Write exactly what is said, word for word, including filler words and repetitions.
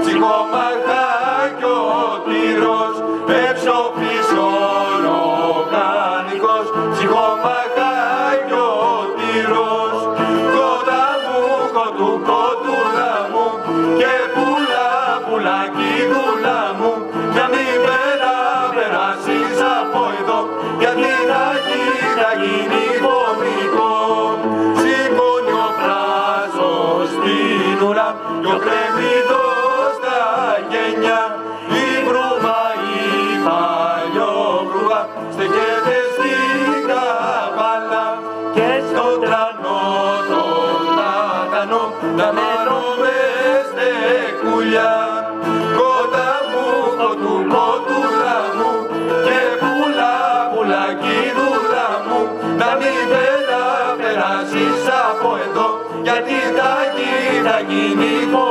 ψυχομαχά κι ο τύρος, εψοφής οργανικός, ψυχομαχά κι ο τύρος. Κοντά μου, κοντού, κοντούλα μου και πουλά, πουλάκι δούλα μου, να μην πέρα, περάσεις από εδώ, γιατί θα γίνει, θα γίνει βομικό. Σηκώνει ο πράσος στην ουρά κι ο κρεμμυδός στα γένια, η βρούμα, η παλιόβρουα στεκέται στην καβάλα και στον τρανό τον τάτανο να μείνουμε στεκούλια. Κοντά μου, κοντού, κοντούλα μου και πουλά, πουλάκι δούλα μου, να μην πέρα, περάσεις από εδώ, γιατί θα γίνει, θα γίνει